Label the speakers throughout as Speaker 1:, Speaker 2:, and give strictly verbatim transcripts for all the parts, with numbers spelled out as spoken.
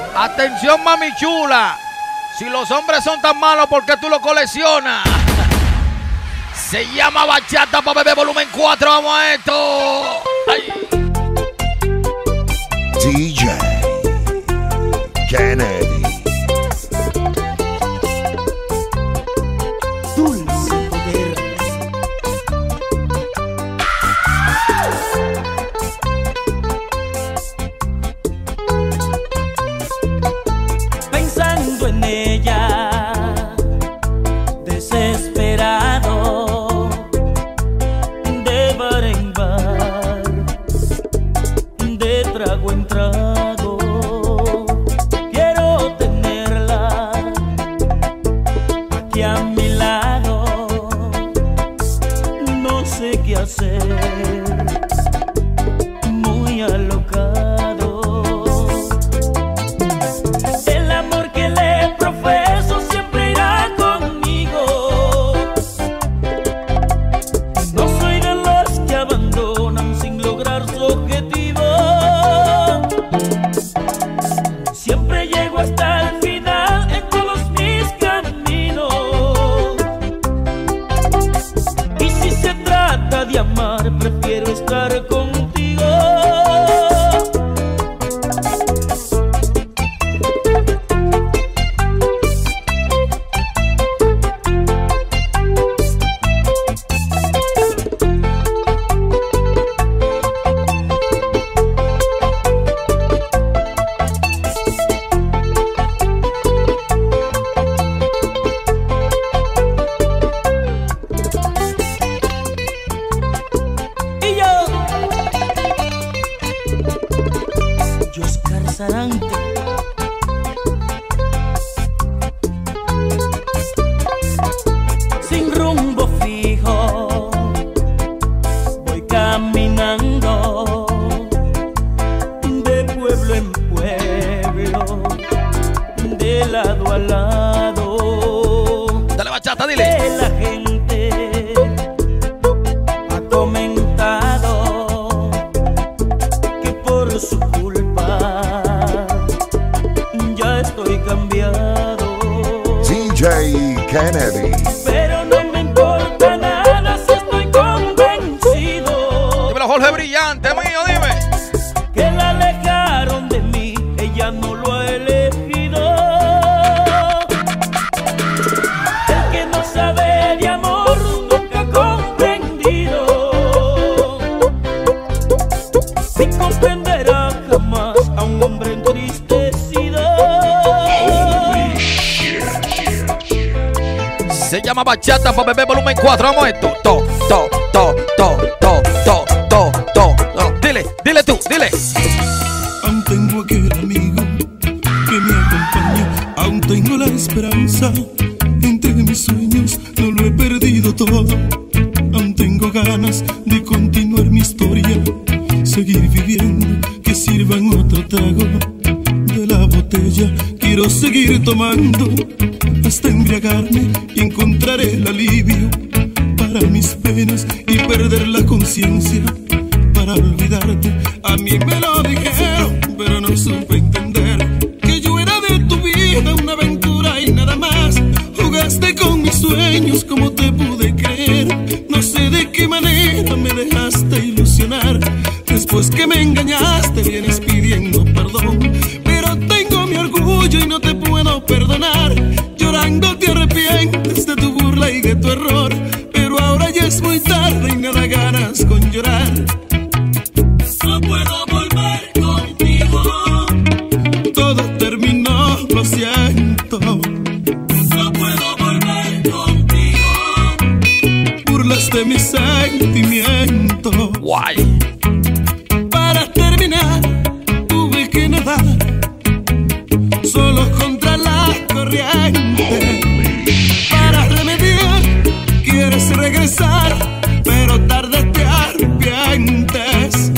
Speaker 1: Atención, mami chula. Si los hombres son tan malos, ¿por qué tú lo coleccionas? Se llama Bachata pa' Bebé volumen cuatro. Vamos a esto. Ay.
Speaker 2: D J Kennedy.
Speaker 3: Pensando en ella, desesperado, de bar en bar, de trago en trago, quiero tenerla aquí a mi lado, no sé qué hacer, muy alocado. El amor que le profeso siempre irá conmigo. No soy de los que abandonan sin lograr su objetivo. Siempre llego hasta el final en todos mis caminos. Y si se trata de amar, prefiero estar contigo. Sarante. Sin rumbo fijo, voy caminando de pueblo en pueblo, de lado a lado.
Speaker 1: Dale, Bachata, dile.
Speaker 3: De la gente ha comentado que por su estoy cambiado.
Speaker 2: D J Kennedy.
Speaker 3: Pero no me importa nada si estoy convencido.
Speaker 1: Dímelo, Jorge Brillante, mío, dime.
Speaker 3: Que la alejaron de mí, ella no lo ha elegido. El que no sabe de amor nunca ha comprendido. Ni comprenderá jamás a un hombre entristecido.
Speaker 1: Se llama Bachata pa' Bebé volumen cuatro. Vamos a esto. To, to, to, to, to, to, to, to, to. Dile, dile tú, dile.
Speaker 4: Aún tengo aquel amigo que me acompaña. Aún tengo la esperanza. Entre mis sueños no lo he perdido todo. Aún tengo ganas de continuar mi historia. Seguir viviendo, que sirvan otro trago de la botella. Quiero seguir tomando hasta embriagarme y encontrar el alivio para mis penas y perder la conciencia para olvidarte. A mí me lo dijeron, pero no supe entender que yo era de tu vida una aventura y nada más. Jugaste con mis sueños, como te pude creer. No sé de qué manera me dejaste ilusionar. Después que me engañaste vienes pidiendo perdón, pero tengo mi orgullo y no te puedo perdonar. Llorando te arrepientes de tu burla y de tu error, pero ahora ya es muy tarde y me da ganas con llorar. No puedo volver contigo, todo terminó, lo siento. No puedo volver contigo, burlaste mis sentimientos.
Speaker 1: Guay.
Speaker 4: Para terminar tuve que nadar solo contra la corriente. Para remediar quieres regresar, pero tarde te arrepientes.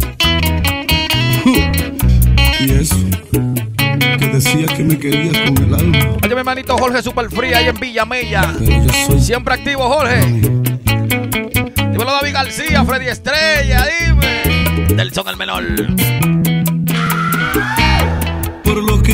Speaker 4: Y eso, que decía que me quería con el alma.
Speaker 1: Oye, mi hermanito Jorge Superfría ahí en Villamella.
Speaker 4: Pero yo soy
Speaker 1: Siempre activo, Jorge. Dímelo, David García, Freddy Estrella, dime. Del Son el Menor.
Speaker 4: por lo que mi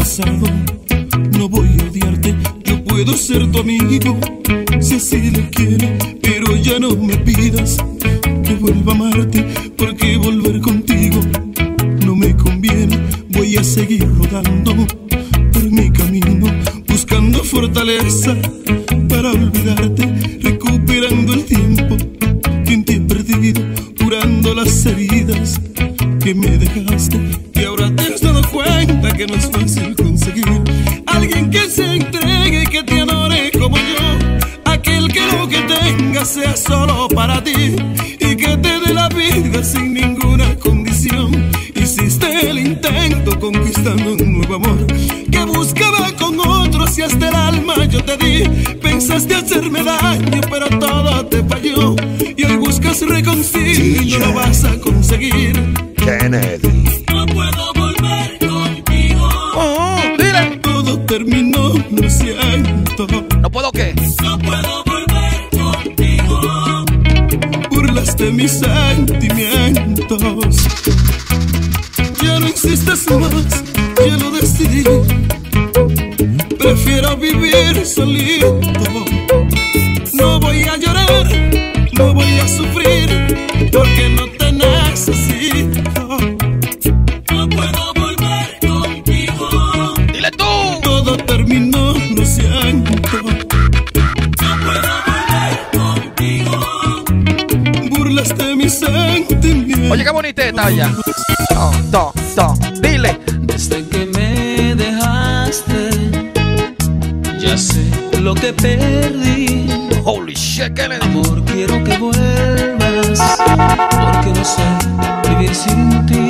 Speaker 4: pasado. No voy a odiarte, yo puedo ser tu amigo, si así lo quieres, pero ya no me pidas que vuelva a amarte, porque volver contigo no me conviene. Voy a seguir rodando por mi camino, buscando fortaleza para olvidarte, recuperando el tiempo que en ti he perdido, curando las heridas que me dejaste. Y ahora te has dado cuenta que no es fácil conseguir alguien que se entregue y que te adore como yo, aquel que lo que tenga sea solo para ti y que te dé la vida sin ninguna condición. Hiciste el intento conquistando un nuevo amor que buscaba con otros y hasta el alma yo te di. Pensaste hacerme daño pero todo te falló y hoy buscas reconcilio y no lo vas a conseguir.
Speaker 2: Kennedy.
Speaker 3: No puedo volver contigo.
Speaker 1: Oh, dile.
Speaker 4: Todo terminó, lo siento.
Speaker 1: ¿No puedo qué?
Speaker 3: No puedo volver contigo.
Speaker 4: Burlaste mis sentimientos. Ya no insistes más, ya lo decidí. Prefiero vivir solito. No voy a llorar, no voy a sufrir, porque no te necesito.
Speaker 3: No puedo volver contigo.
Speaker 1: Dile tú.
Speaker 4: Todo terminó, lo siento.
Speaker 3: No puedo volver contigo.
Speaker 4: Burlaste mis sentimientos.
Speaker 1: Oye, qué bonita está ella. To, to, to. Dile.
Speaker 3: Desde que me dejaste, ya sé lo que perdí.
Speaker 1: Holy shit, Kennedy.
Speaker 3: Amor, quiero que vuelvas, porque no sé vivir sin ti.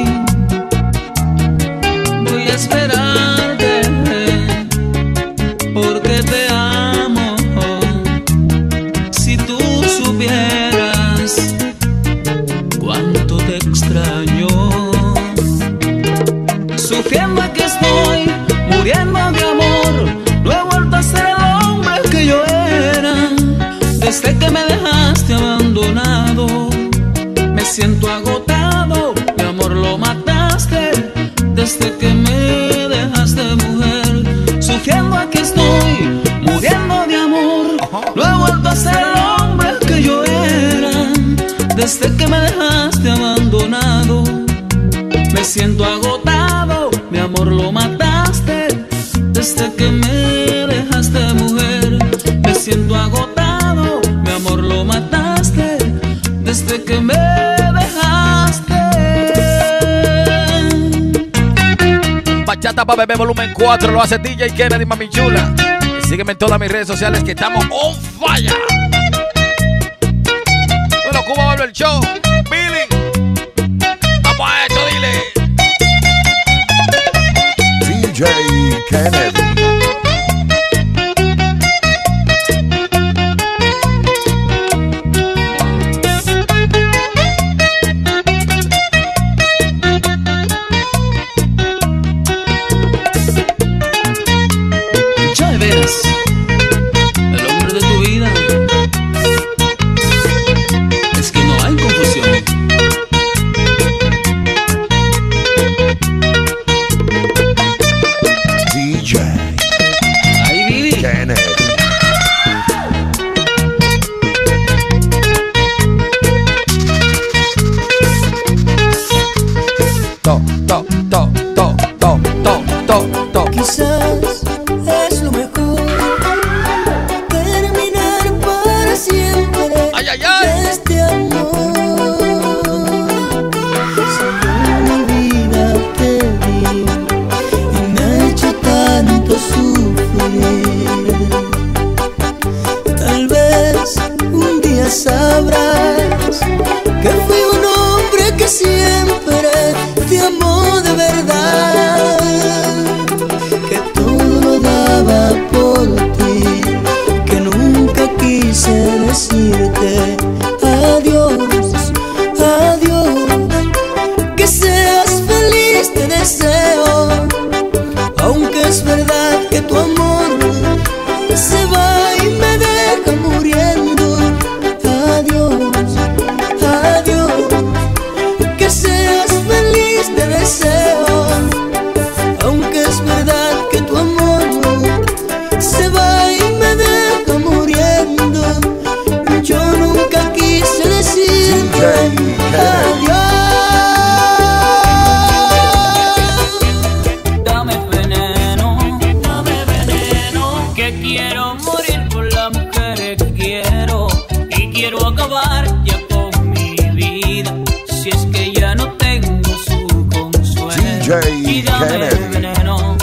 Speaker 3: Voy a esperarte, porque te amo. Si tú supieras cuánto te extraño. Sufriendo aquí estoy, muriendo de amor. No he vuelto a ser el hombre que yo era. Desde que me dejaste abandonado, me siento agotado. Mi amor, lo mataste. Desde que me dejaste, mujer. Sufriendo aquí estoy, muriendo de amor. No he vuelto a ser el hombre que yo era. Desde que me dejaste abandonado, me siento agotado. Mi amor, lo mataste. Desde que me dejaste, mujer. Me siento agotado. Mi amor, lo mataste. Desde que me dejaste.
Speaker 1: Bachata pa' bebé volumen cuatro. Lo hace D J Kennedy, mami chula. Y sígueme en todas mis redes sociales que estamos on fire. Bueno, Cuba Barber Show. Billy. Vamos a esto, dile.
Speaker 2: D J Kennedy.
Speaker 3: Ya verás, el hombre de tu vida. Es que no hay confusión.
Speaker 2: D J Kennedy.
Speaker 3: Veneno.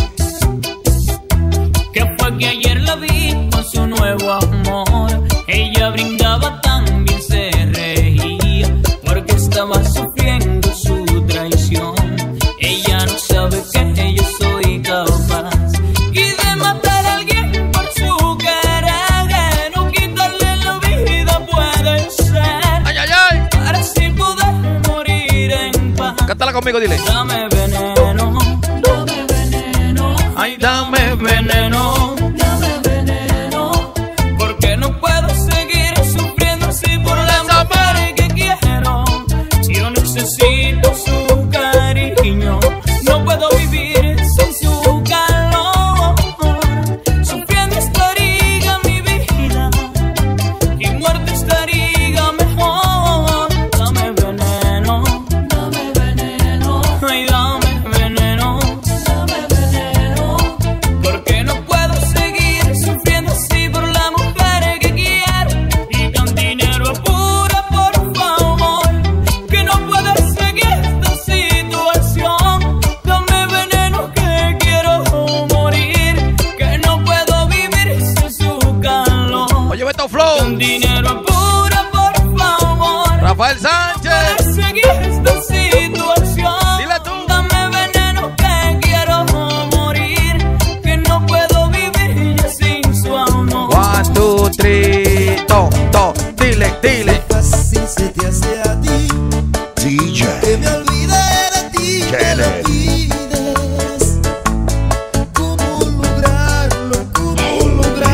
Speaker 3: Que fue que ayer la vi con su nuevo amor. Ella brindaba tan bien, se reía, porque estaba sufriendo su traición. Ella no sabe que yo soy capaz y de matar a alguien por su querer, no quitarle la vida puede ser.
Speaker 1: Ay, ay, ay.
Speaker 3: Para así poder morir en paz.
Speaker 1: Cántala conmigo, dile.
Speaker 3: Dame veneno, dame veneno, ay dame veneno, dame veneno, porque no puedo seguir sufriendo así por la mujer que quiero. Yo necesito su cariño, no puedo vivir sin su calor. Sufriendo estaría mi vida y muerto estaría mejor. Dame veneno, dame veneno, ay dame veneno, dame veneno, porque no puedo seguir sufriendo así por la mujer que quiero. Y con dinero apura, por favor, que no puedo seguir esta situación. Dame veneno que quiero morir, que no puedo vivir sin su calor.
Speaker 1: Oye, Beto Flow.
Speaker 3: Con dinero apura, por favor,
Speaker 1: Rafael Sánchez.
Speaker 3: para seguir esta situación.
Speaker 1: Dile tú.
Speaker 3: Dame veneno que quiero morir, que no puedo vivir ya sin su amor.
Speaker 1: One, two, three. To, to. Dile, dile.
Speaker 5: Así se te hace a ti,
Speaker 2: D J
Speaker 5: que me olvide de ti, que lo
Speaker 2: Kennedy.
Speaker 5: pides. ¿Cómo lograrlo? ¿Cómo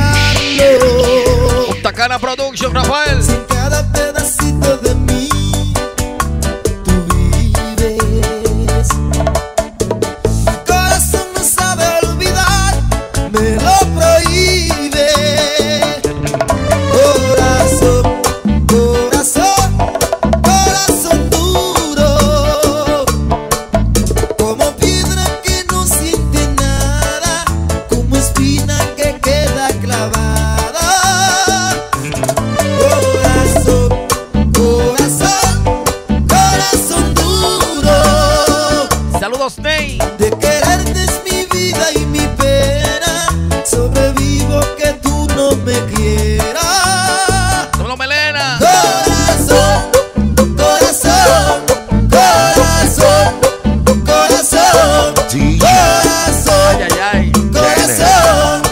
Speaker 5: lograrlo?
Speaker 1: Punta Cana Production, Rafael.
Speaker 5: Si en cada pedacito de mí tú vives. Mi corazón no sabe olvidar, me lo prohíbe. Corazón, corazón, corazón duro, como piedra que no siente nada, como espina que queda clavada. Corazón, corazón, corazón duro,
Speaker 1: Saludos, Ney.
Speaker 5: de quererte es mi vida y mi pena. Sobrevivo que tú no me quieras.
Speaker 1: Solo Melena.
Speaker 5: Corazón, corazón, corazón, corazón,
Speaker 2: D J
Speaker 5: corazón,
Speaker 1: Ay, ay, ay.
Speaker 5: corazón.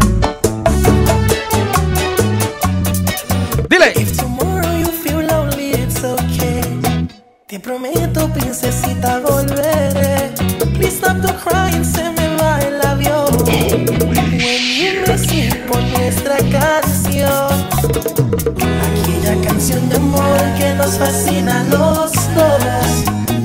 Speaker 1: Dile.
Speaker 6: If tomorrow you feel lonely, it's okay. Te prometo, princesita, volveré. Please stop the crying, se me va el avión. When you miss me, por nuestra canción. Aquella canción de amor que nos fascina a los dos.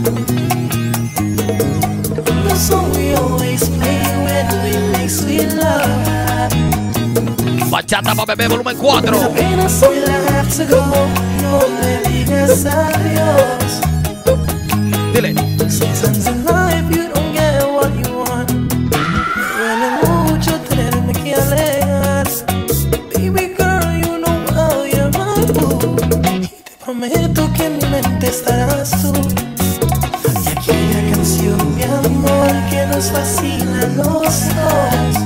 Speaker 6: The song we always play when we make sweet love.
Speaker 1: Bachata pa' bebé, volumen cuatro.
Speaker 6: Apenas soy la have to go, no me digas adiós.
Speaker 1: Dile.
Speaker 6: Sometimes in life you don't get what you want. Me duele mucho tenerme que alejar. Baby girl, you know well you're my boo. Y te prometo que en mi mente estarás tú. Y aquella canción, mi amor, que nos fascina a los dos.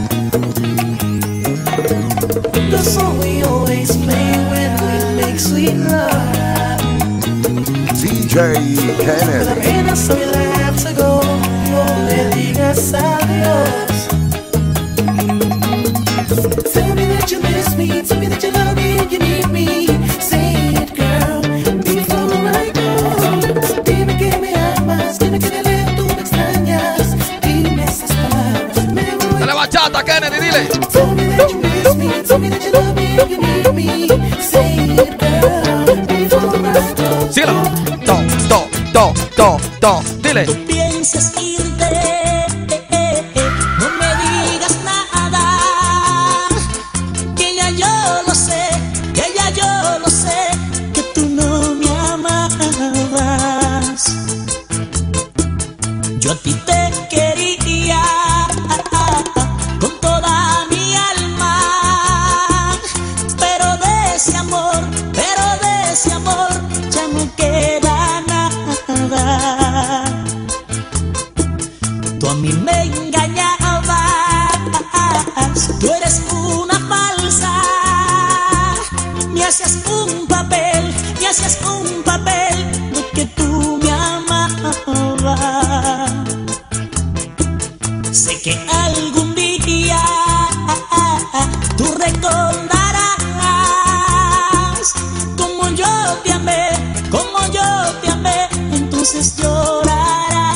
Speaker 6: The song we always play when we make sweet love.
Speaker 2: D J Kennedy.
Speaker 6: Apenas soy la have to go, no me digas adiós. Tell me that you miss me, tell me that you love me, you need me. Say it, girl, before I go. Dime que me amas, dime que de lejos tú me extrañas. Dime esas palabras, me voy.
Speaker 1: Dale bachata, Kennedy, dile.
Speaker 6: Tell me that you miss me, tell me that you love me, you need me. Say it, girl, before I go.
Speaker 1: Síguelo. To, to, to, to, to. Dile.
Speaker 7: Piensas irte, no me digas nada, que ya yo lo sé, que ya yo lo sé, que tú no me amabas. Yo a ti te quería con toda mi alma, pero de ese amor, pero de ese amor ya no queda nada. me engañabas. Tú eres una falsa. Me hacías un papel, me hacías un papel de que tú me amabas. Sé que algún día tú recordarás como yo te amé, como yo te amé, entonces llorarás.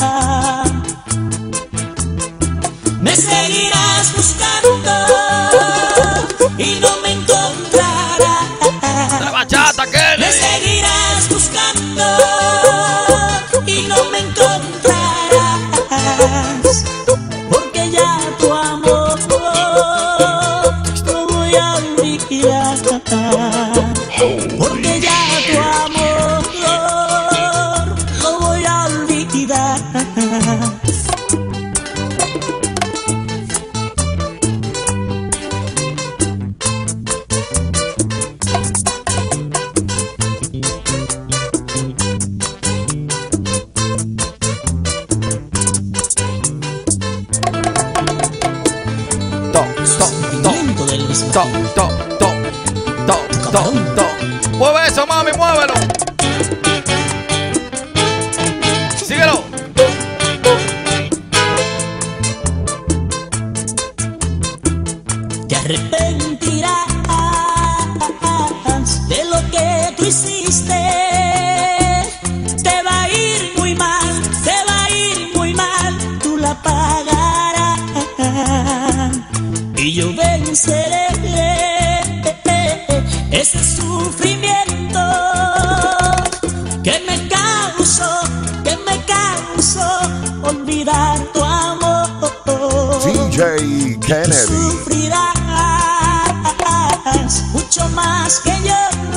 Speaker 7: Me seguirás buscando y no me encontrarás.
Speaker 1: La bachata, Kennedy.
Speaker 7: Me seguirás buscando y no me encontrarás, porque ya tu amor no voy a olvidar, porque ya tu amor no voy a olvidar. Sentimiento del mismo.
Speaker 1: To, to, to, to, to, to. Mueve eso, mami, muévelo. Síguelo.
Speaker 7: Te arrepentirás de lo que tú hiciste. Te va a ir muy mal, te va a ir muy mal, tú la pagarás y yo venceré ese sufrimiento que me causó, que me causó olvidar tu amor.
Speaker 2: D J Kennedy.
Speaker 7: Sufrirás mucho más que yo,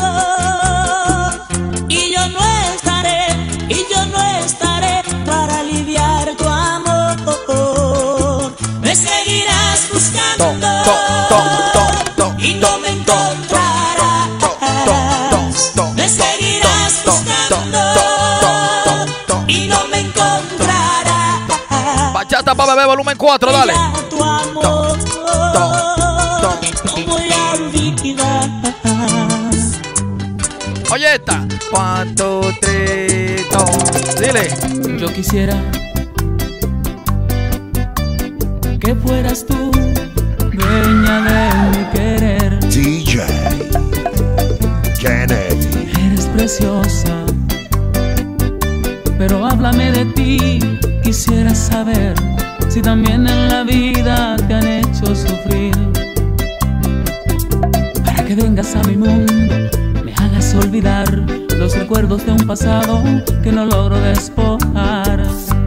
Speaker 7: y yo no estaré, y yo no estaré para aliviar tu amor. Me seguirás buscando y no me encontrarás. Me seguirás buscando y no me encontrarás.
Speaker 1: Bachata pa' bebé, volumen cuatro, dale.
Speaker 7: Tu amor no voy a olvidar.
Speaker 1: Oye esta. One, two, three, two. Dile.
Speaker 3: Yo quisiera que fueras tú, dueña de mi querer.
Speaker 2: D J Kennedy.
Speaker 3: Eres preciosa, pero háblame de ti. Quisiera saber si también en la vida te han hecho sufrir, para que vengas a mi mundo, me hagas olvidar los recuerdos de un pasado que no logro despojar.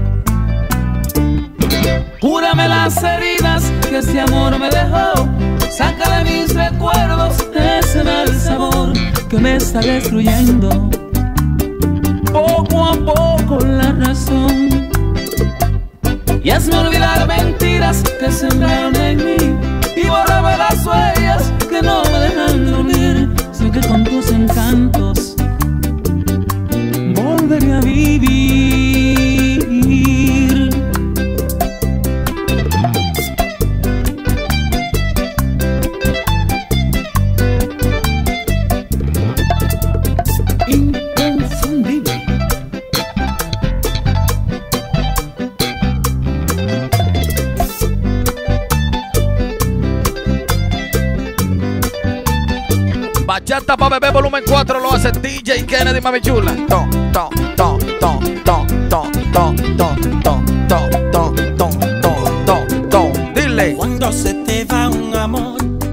Speaker 3: Cúrame las heridas que ese amor me dejó, saca de mis recuerdos ese mal sabor que me está destruyendo poco a poco la razón, y hazme olvidar mentiras que sembraron en mí y bórrame las huellas que no me dejan dormir. Sé que con tus encantos volveré a vivir. Inconfundible.
Speaker 1: Bachata pa' bebé, volumen cuatro, lo hace D J Kennedy, mami chula. To, to, to, to, to, to, to, to, to, to, to, to, to, to, to. Dile.
Speaker 5: Cuando se te va un amor,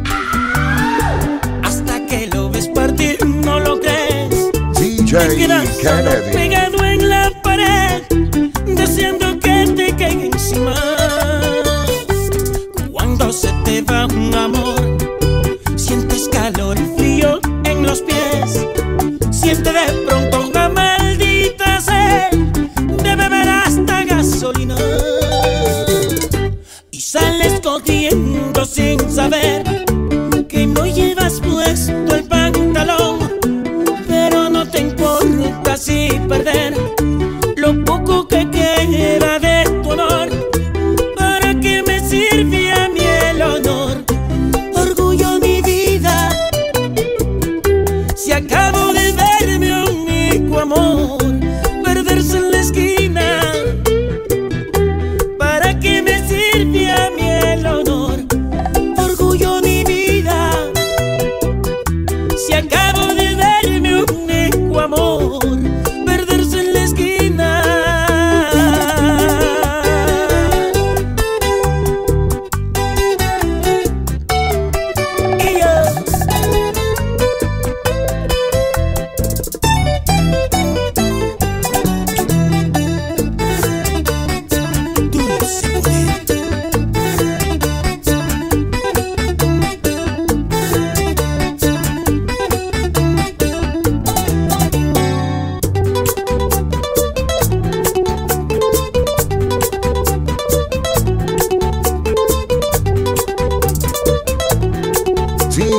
Speaker 5: hasta que lo ves partir no lo crees.
Speaker 2: D J
Speaker 5: Te quedas solo
Speaker 2: Kennedy.
Speaker 5: pegado en la pared, deseando que te caiga encima. Cuando se te va un amor, sientes calor y frío en los pies. Siente de pronto una maldita sed de beber hasta gasolina, y sales corriendo sin saber que no llevas puesto el pantalón. Pero no te importa así perder lo poco que queda de tu honor.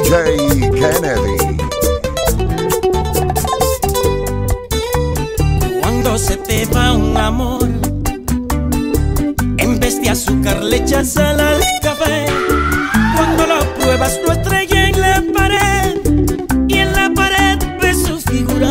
Speaker 2: J Kennedy.
Speaker 5: Cuando se te va un amor, en vez de azúcar le echas sal al café. Cuando lo pruebas lo estrella en la pared y en la pared ves su figura.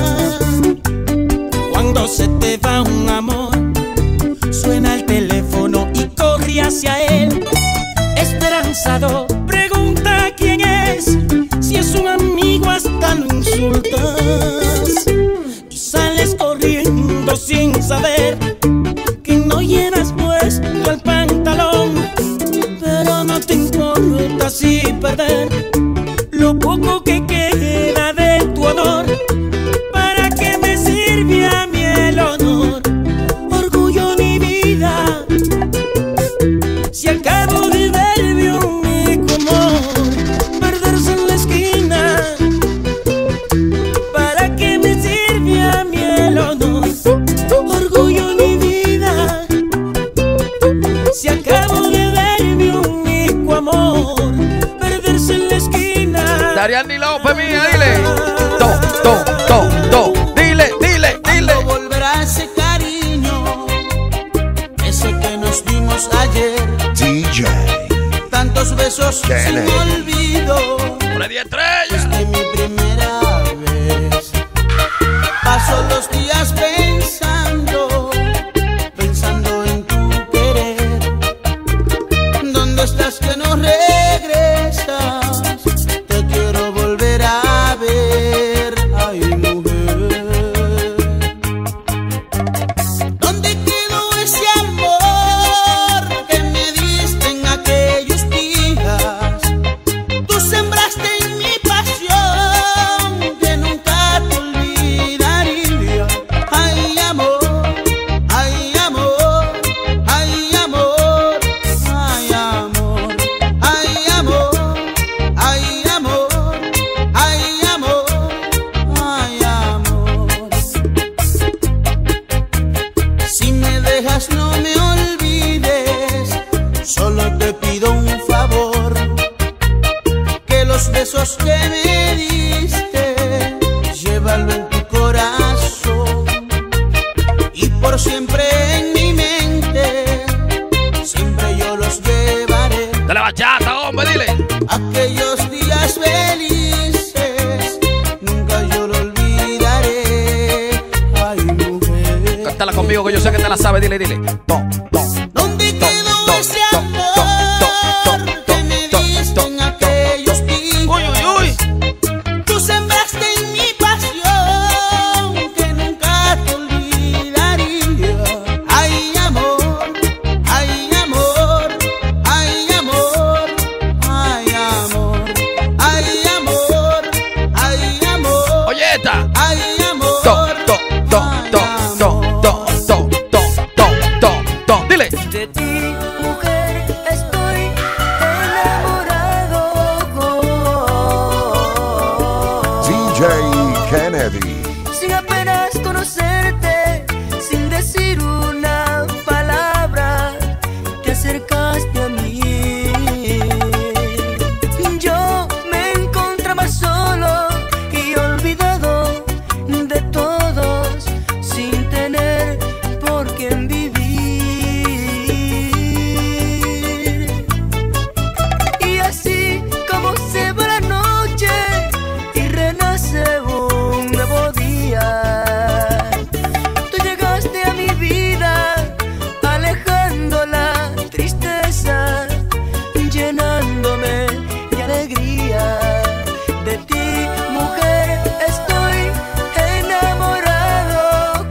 Speaker 5: Cuando se te va un amor, suena el teléfono y corre hacia él. Esperanzado, pregunta quién es. Si es un amigo hasta lo insultas y sales corriendo sin saber que no llenas puesto el pantalón. Pero no te importa así perder lo poco que queda de tu honor. ¿Para qué me sirve a mí el honor? Orgullo mi vida, si acabo de verme un único amor, perderse en la esquina. ¿Para qué me sirve a mí el honor? Orgullo mi vida, si acabo de verme un único amor, perderse en la esquina.
Speaker 1: Dariani López, mía, dile. To, to, to, to. Dile, dile, dile.
Speaker 3: ¿Cuándo volverá ese cariño? Ese que nos dimos ayer.
Speaker 2: D J
Speaker 3: Tantos besos
Speaker 2: Kennedy.
Speaker 3: sin olvido.
Speaker 1: Freddy Estrella.
Speaker 3: Desde mi primera vez paso los días pensando, pensando en tu querer. ¿Dónde estás que no regresas? Te quiero volver a ver. Ay, mujer, ¿dónde quedó ese amor que me diste en aquellos días? Tú sembraste en mi pasión que nunca te olvidaría. Ay, amor, ay, amor, ay, amor, ay, amor, ay, amor, ay, amor, ay, amor, ay, amor. Si me dejas no me olvides, solo te pido un favor, que los besos que me diste, llévalo en tu corazón y por siempre en mi mente, siempre yo los llevaré.
Speaker 1: Dale bachata, hombre, dile.
Speaker 3: Aquellos días felices, nunca yo lo olvidaré. Ay, mujer,
Speaker 1: Cántala conmigo que yo sé que te la sabe, dile, dile. To, to.
Speaker 3: ¿dónde
Speaker 1: To,
Speaker 3: quedó
Speaker 1: to,
Speaker 3: ese
Speaker 1: to,
Speaker 3: amor
Speaker 1: to, to, to,
Speaker 3: que me
Speaker 1: to,
Speaker 3: diste
Speaker 1: to,
Speaker 3: en aquellos días?
Speaker 1: Uy, uy, uy.
Speaker 3: Tú sembraste en mi pasión que nunca te olvidaría. Ay, amor, ay, amor, ay, amor, ay, amor, ay, amor, ay, amor,
Speaker 1: Oye, esta.
Speaker 3: ay, amor.
Speaker 1: To, to, to, to, to, to, to, to, to, to, to. Dile.
Speaker 6: De ti, mujer, estoy enamorado.
Speaker 2: D J Kennedy.
Speaker 6: Sin apenas conocerte, sin decir una palabra, te acercaste a mí. Yo me encontraba solo y olvidado de todos, sin tener por quién vivir. Y así como se va la noche y renace un nuevo día, tú llegaste a mi vida, alejando la tristeza, llenándome de alegría. De ti, mujer, estoy enamorado.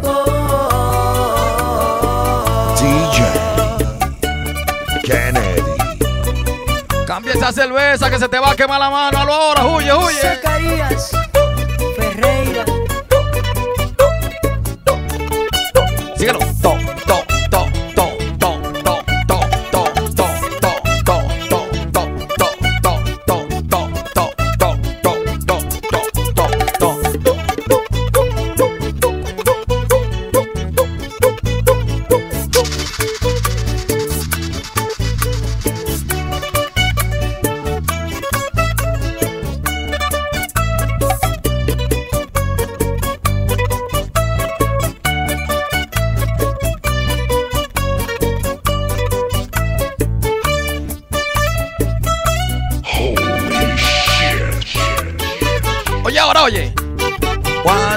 Speaker 2: D J Kennedy.
Speaker 1: Cambia esa cerveza que se te va a quemar la mano. Hazlo ahora, huye, huye.
Speaker 6: Zacarías Ferreira.
Speaker 1: Síguelo. To, to, to, to, to, to, to, to, to, to, to, to, to, to, to, to, to,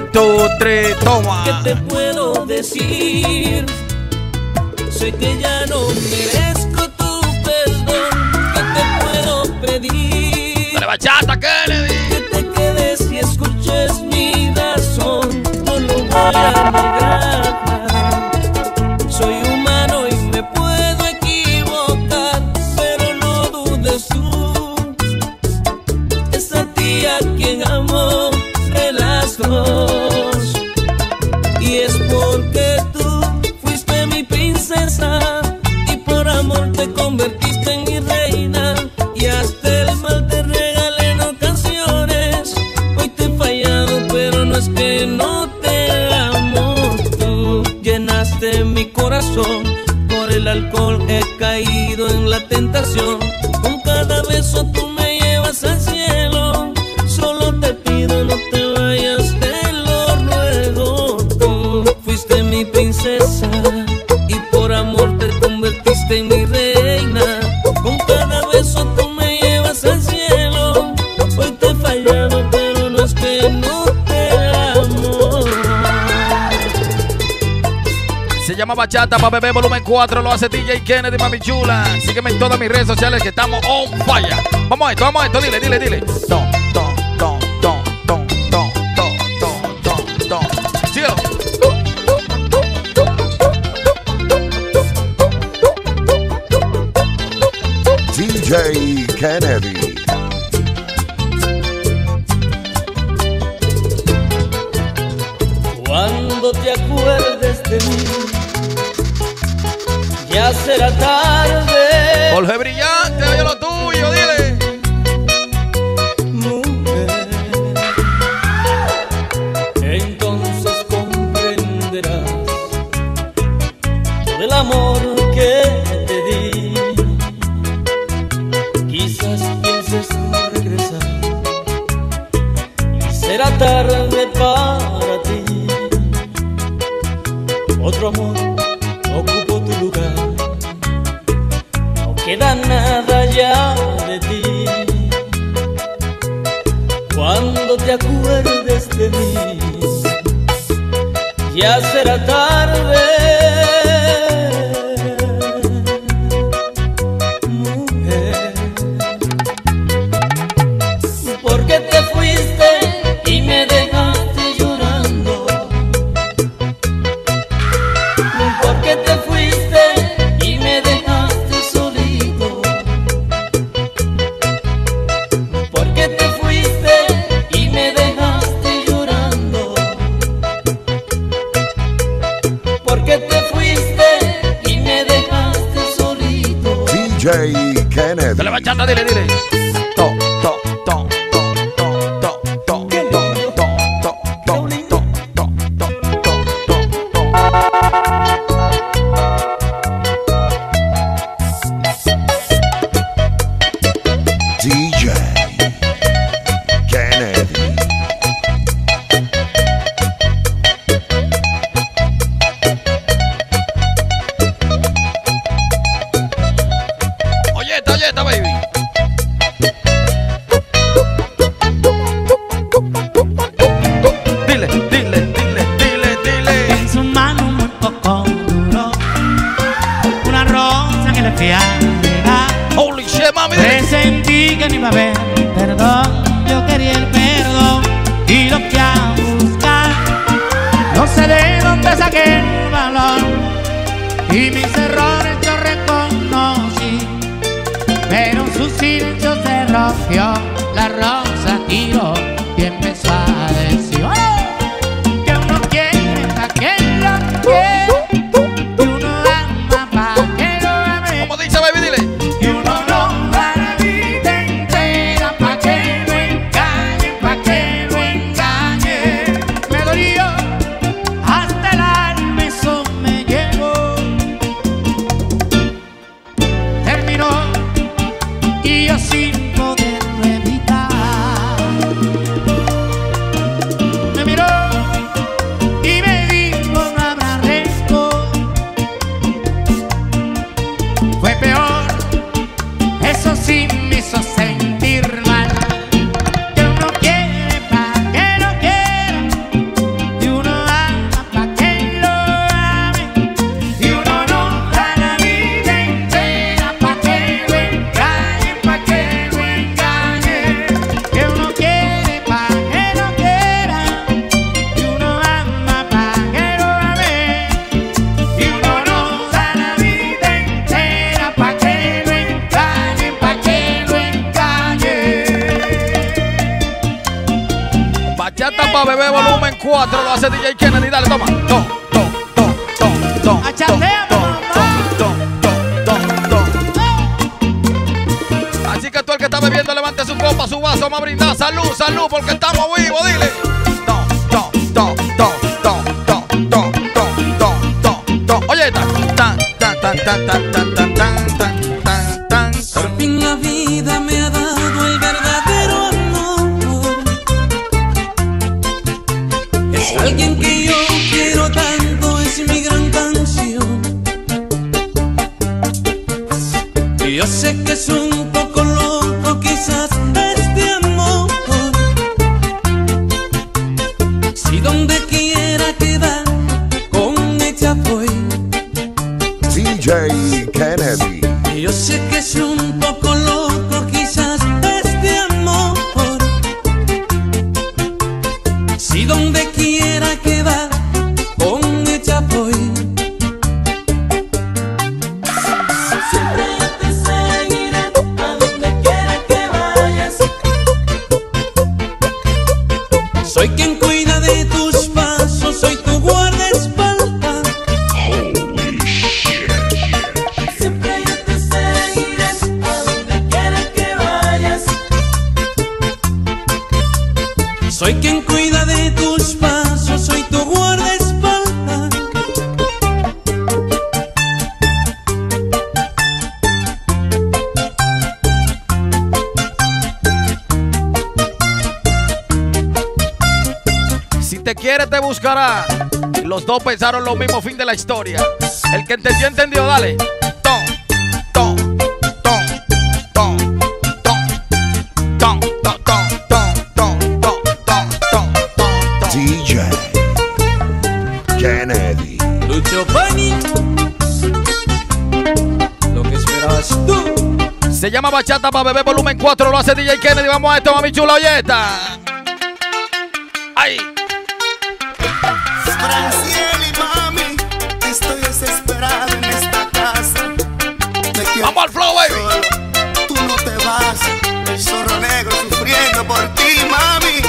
Speaker 1: two, three, toma.
Speaker 3: ¿Qué te puedo decir? Sé que ya no merezco tu perdón. ¿Qué te puedo pedir?
Speaker 1: Dale bachata, Kennedy.
Speaker 3: Que te quedes y escuches mi razón. No lo voy a negar. Soy humano y me puedo equivocar, pero no dudes tú. Es a ti a quien amo de las dos. Y es porque tú fuiste mi princesa y por amor te convertiste en mi reina. Y hasta el mal te regalé en ocasiones. Hoy te he fallado, pero no es que no te amo. Tú llenaste mi corazón, por el alcohol he caído en la tentación. Con cada beso tú me llevas al cielo. Solo te pido no te vayas, te lo ruego. Tú fuiste mi princesa y por amor te convertiste en mi reina. Con cada beso tú me llevas al cielo. Hoy te he fallado, pero no es que no te amo.
Speaker 1: Se llama Bachata pa' Bebé volumen cuatro, lo hace D J Kennedy, mami chula. Sígueme en todas mis redes sociales que estamos on fire. Vamos a esto, vamos a esto, dile, dile, dile. Don, don, don, don, don, don, don, don, don, don. Síguelo.
Speaker 2: D J Kennedy.
Speaker 3: Cuando te acuerdes de mí, ya será tarde.
Speaker 1: Jorge Brillante, oye lo tuyo, dile.
Speaker 3: Mujer, entonces comprenderás todo el amor que te di. Quizás pienses no regresar y será tarde para ti. Otro amor ocupó tu lugar, no queda nada ya de ti. Cuando te acuerdes de mí, ya será tarde. Mujer, porque te fuiste y me dejaste llorando. Porque te fuiste y me dejaste solito. Porque te fuiste y me dejaste llorando. Porque te fuiste y me dejaste solito.
Speaker 2: D J Kennedy.
Speaker 1: Dale bachata, dile, dile. To, to, to, to, to, to, to, to, to, to, to, to, to, to, to.
Speaker 2: D J Kennedy.
Speaker 1: Oye esta, oye esta, baby. Dile, dile, dile, dile, dile.
Speaker 5: En su mano muy poco duró una rosa que le fui a llegar.
Speaker 1: Holy shit, mami, dile.
Speaker 5: Presentí que no iba a haber perdón. Yo quería el perdón y lo fui a buscar. No sé de dónde saqué el valor y mis errores yo reconocí, pero en su silencio se rompió la rosa, tiró y empezó a decir ¡oh! Que uno quiere pa' que lo quiere, que uno ama pa' que lo ame,
Speaker 1: Como dice, baby, dile.
Speaker 5: y uno no da la vida entera pa' que lo engañe, pa' que lo engañe. Me dolió hasta el alma, eso me llegó. Terminó y yo sin poderlo evitar. Me miró y me dijo no habrá rencor. Fue peor, eso sí me hizo sentir mal. Que uno quiere pa' que lo quiera,
Speaker 1: pa' bebé volumen cuatro, lo hace D J Kennedy, dale, toma. To, to, to, to, to,
Speaker 8: Achatea,
Speaker 1: to,
Speaker 8: mamá.
Speaker 1: to, to, to, to, to. Así que tú el que está bebiendo, levante su copa, su vaso, vamos a brindar. Salud, salud, porque estamos vivos, dile. To, to, to, to, to, to, to, to, to, to, to. Oye, tan, tan, tan, tan, tan, tan, tan, tan, tan, tan, tan.
Speaker 3: Por fin la vida me ha dado el verdadero amor. Es alguien que yo quiero tanto, es mi gran canción. Y yo sé que es un poco loco quizás este amor. Si donde quiera quedar con ella voy.
Speaker 2: D J Kennedy.
Speaker 3: Y yo sé que es un poco loco quizás este amor. Si donde quiera quedar con ella voy. Siempre te seguiré a donde quiera que vayas. Soy quien cuida de tus pasos, soy tu guardaespaldas. Siempre yo te seguiré a donde quiera que vayas. Soy quien cuida de tus pasos, soy tu guardaespaldas.
Speaker 1: Si te quiere, te buscará. Los dos pensaron lo mismo, fin de la historia. El que entendió, entendió, dale. Tom, tom, tom, tom, tom, tom, tom, tom, tom, tom, tom, tom, tom, tom.
Speaker 2: D J Kennedy.
Speaker 3: Lucho Pani, lo que esperabas tú.
Speaker 1: Se llama Bachata pa' bebé volumen cuatro, lo hace D J Kennedy. Vamos a esto, mami chula, oye esta. Ay.
Speaker 9: Franciel y mami, estoy desesperado en esta casa. Me quiero
Speaker 1: Vamos al flow, baby.
Speaker 9: solo, tú no te vas. El zorro negro sufriendo por ti, mami.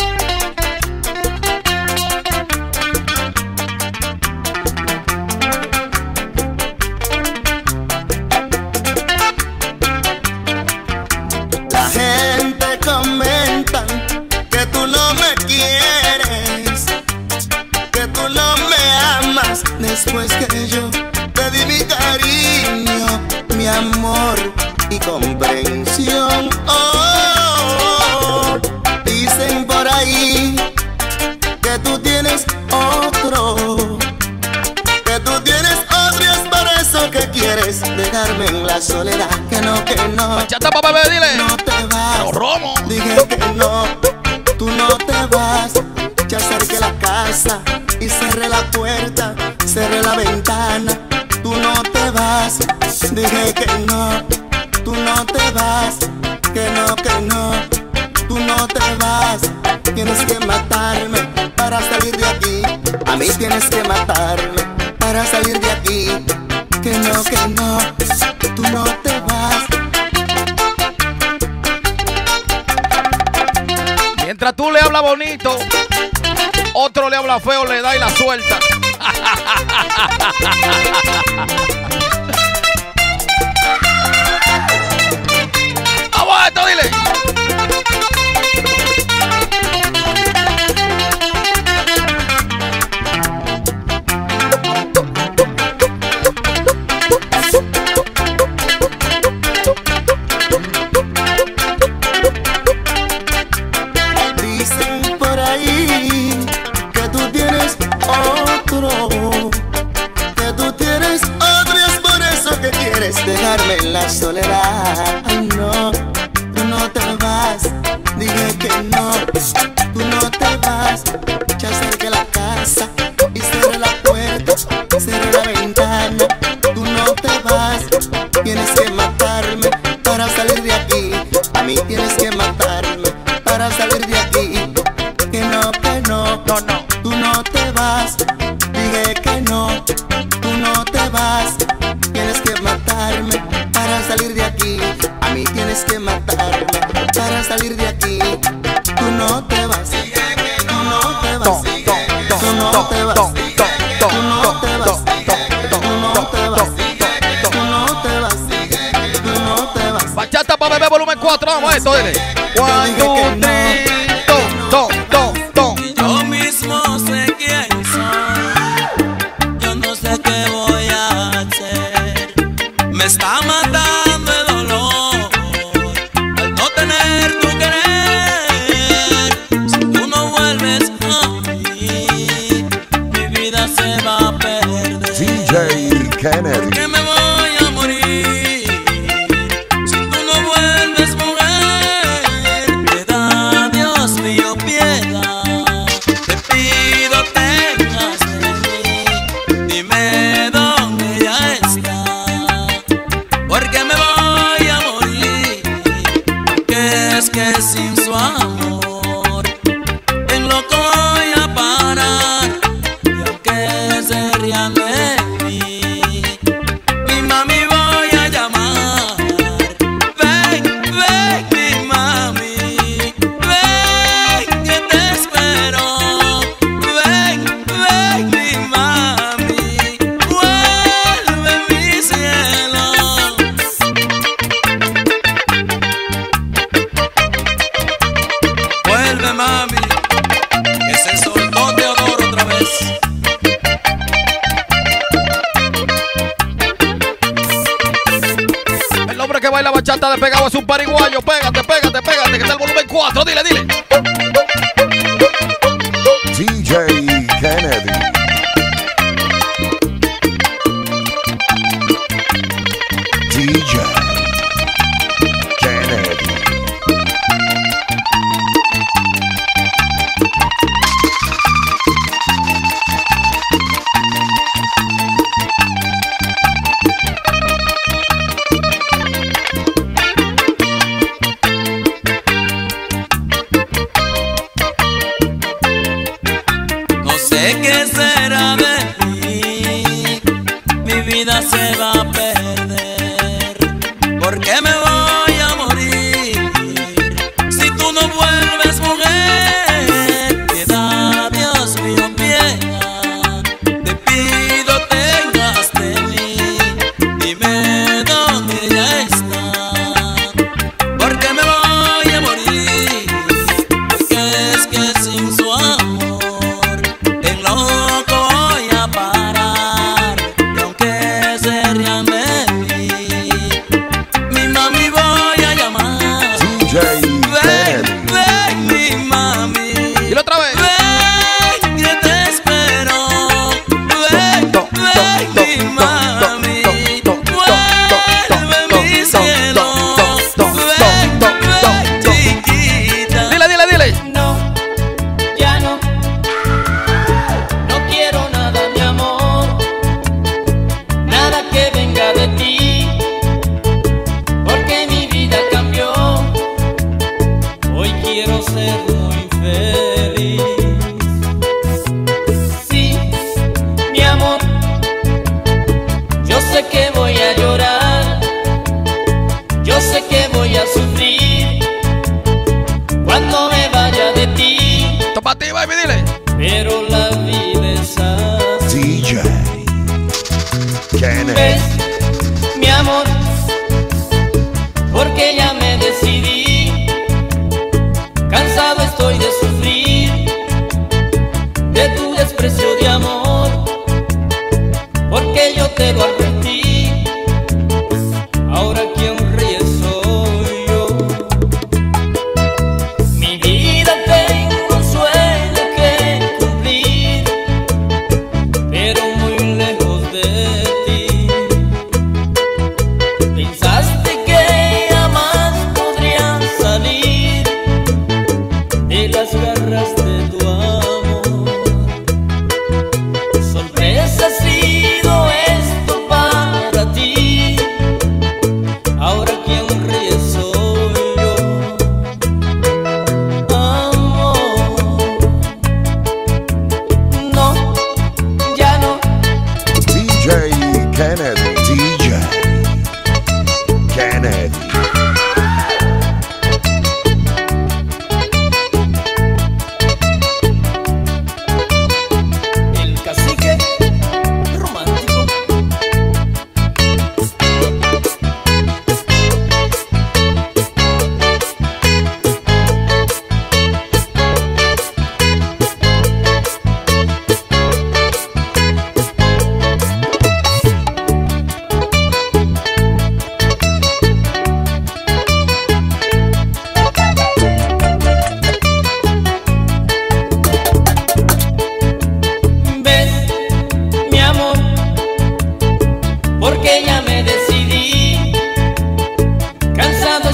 Speaker 9: La gente comenta que tú no me quieres, que tú no me amas después que yo te di mi cariño, mi amor y comprensión. Oh, dicen por ahí que tú tienes otro, que tú tienes otro y es por eso que quieres dejarme en la soledad. Que no, que no,
Speaker 1: Bachata pa' bebé, dile.
Speaker 9: no te vas.
Speaker 1: Pero Romo.
Speaker 9: Dije que no, tú no te vas. Ya acerqué la casa y cerré la puerta, cerré la ventana. Tú no te vas. Dije que no, tú no te vas. Que no, que no, tú no te vas. Tienes que matarme para salir de aquí. A mí tienes que matarme para salir de aquí. Que no, que no, tú no te vas.
Speaker 1: Mientras tú le hablas bonito, otro le habla feo, le da y la suelta. Vamos a esto, dile.
Speaker 9: Dicen por ahí que tú tienes otro, que tú tienes otro y es por eso que quieres dejarme en la soledad. Ay no, tú no te vas. Dije que no, tú no te vas. Ya acerqué la casa y cerré la puerta, cerré la ventana. Tú no te vas. Tienes que matarme para salir de aquí. A mí tienes que matarme para salir de aquí. Que no, que no,
Speaker 1: No, no.
Speaker 9: tú no te vas. Dije que no, tú no te vas. Tienes que matarme para salir de aquí. A mí tienes que matarme para salir de aquí. Tú no te vas. Dije que no,
Speaker 1: esto, dile. One, two, three, ton, ton, ton, ton.
Speaker 5: Yo mismo sé quién soy. Yo no sé qué voy a hacer. Me está matando el dolor al no tener tu querer. Si tú no vuelves a mí, mi vida se va a perder.
Speaker 2: D J Kennedy.
Speaker 5: Que me voy a morir si tú no vuelves, mujer. Piedad, Dios mío, piedad. Te pido tengas de mí. Dime dónde ella está, porque me voy a morir. Que es que sin su amor en lo que voy a parar. Y aunque se rían de mí, mi mami voy a llamar. Ven, ven, mi mami, ven que te espero. Ven, ven, mi mami, vuelve mi cielo. Vuelve, mami, que se soltó Teodoro otra vez.
Speaker 1: El hombre que baila bachata de pegado es un pariguayo. Pégate, pégate, pégate, que está el volumen cuatro. Dile, dile.
Speaker 2: D J Kennedy. D J Kennedy.
Speaker 5: No sé qué será de mí, mi vida se va a perder, porque me voy a morir si tú no vuelves, mujer. Piedad, Dios mío, piedad. Te pido tengas de mí. Dime dónde ella está, porque me voy a morir. Que es que sin su amor en loco voy a parar. Y aunque se rían de mí, mi mami voy a llamar.
Speaker 2: D J
Speaker 5: Ven,
Speaker 2: Kennedy.
Speaker 5: ven, mi mami,
Speaker 1: Dile otra vez.
Speaker 5: ven que te espero. Ven,
Speaker 1: Ton, ton,
Speaker 5: ven,
Speaker 1: ton,
Speaker 5: mi
Speaker 1: ton,
Speaker 5: mami,
Speaker 1: ton, ton, ton,
Speaker 5: vuelve
Speaker 1: ton,
Speaker 5: mi
Speaker 1: ton,
Speaker 5: cielo.
Speaker 1: ton, ton,
Speaker 5: Ven,
Speaker 1: ton, ton,
Speaker 5: ven,
Speaker 1: ton.
Speaker 5: chiquita.
Speaker 1: Dile, dile, dile.
Speaker 6: No, ya no. No quiero nada, mi amor. Nada que venga de ti. Porque mi vida cambió. Hoy quiero ser muy feliz. Sí, mi amor. Yo sé que voy a llorar. Yo sé que voy a sufrir cuando me vaya de ti.
Speaker 1: Esto para ti, baby, dile.
Speaker 6: Pero la vida es así.
Speaker 2: D J Kennedy.
Speaker 6: ¿Ves, mi amor? Porque ya me decidí. Cansado estoy de sufrir de tu desprecio de amor. Porque yo te lo advertí. Ahora quien ríe soy yo. Mi vida tengo un sueño que cumplir, pero muy lejos de ti. Pensaste que amar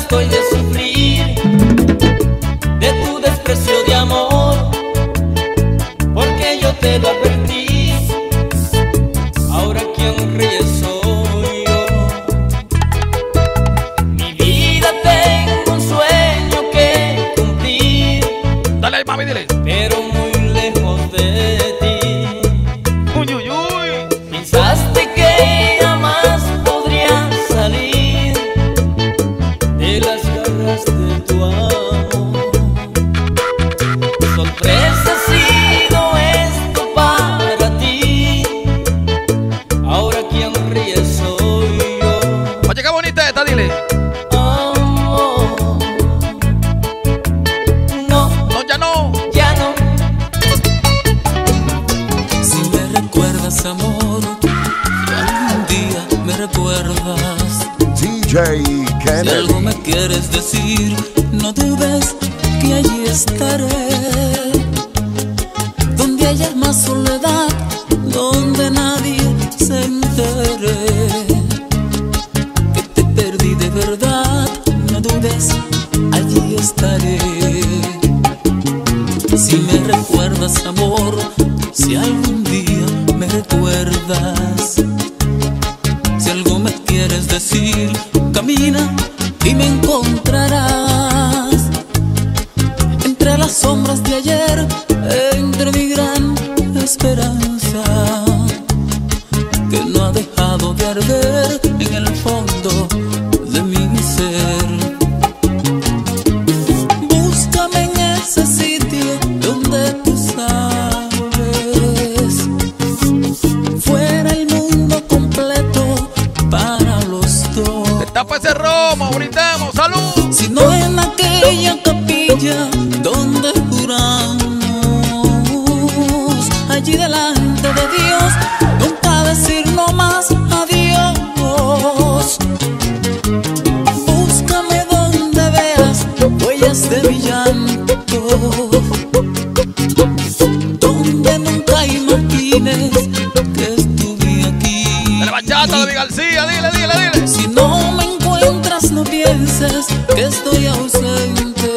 Speaker 3: estoy de sufrir, de tu desprecio de amor, porque yo te lo advertí. Ahora quien ríe soy yo. Mi vida tengo un sueño que cumplir.
Speaker 1: Dale, mami, dile.
Speaker 3: Pero muy lejos de ti.
Speaker 1: Uy, uy, uy.
Speaker 3: Pensaste que jamás podría salir de las garras de tu amor. Sorpresa ha sido esto para ti. Ahora quien ríe soy yo.
Speaker 1: Oye, qué bonita esta, dile.
Speaker 3: Amor, no,
Speaker 1: No, ya no.
Speaker 3: ya no.
Speaker 5: Si me recuerdas, amor, si algún día me recuerdas,
Speaker 2: D J
Speaker 5: si algo
Speaker 2: Kennedy.
Speaker 5: me quieres decir, no dudes que allí estaré. Donde haya más soledad, donde nadie se entere que te perdí de verdad, no dudes, allí estaré. Si me recuerdas, amor, si algún día me recuerdas, si algo me quieres decir, camina y me encontrarás. Entre las sombras de ayer, entre mi gran esperanza, que no ha dejado de arder en el fondo de mi ser. Búscame en ese sitio donde tú sabes, fuera el mundo completo para los dos.
Speaker 1: Tapa ese romo, brindemos, salud.
Speaker 5: Si no en aquella capilla donde juramos, allí delante de Dios, nunca decir no más adiós. Búscame donde veas huellas de mi llanto, donde nunca imagines que estuve aquí.
Speaker 1: De la bachata de mi García, dile, dile, dile.
Speaker 5: Si no me encuentras, no pienses que estoy ausente.